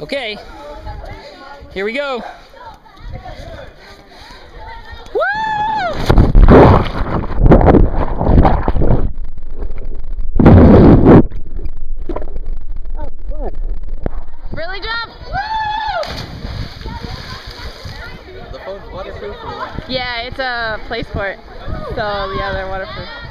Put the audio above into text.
Okay, here we go. Woo! Oh, fun. Really jump? Woo! The phone's waterproof or what? Yeah, it's a play sport. So yeah, they're waterproof.